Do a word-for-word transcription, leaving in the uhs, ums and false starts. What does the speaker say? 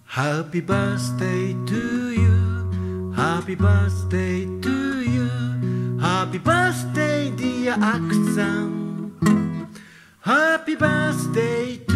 Happy birthday to you. Happy birthday to you. Happy birthday dear アクさん。Happy birthday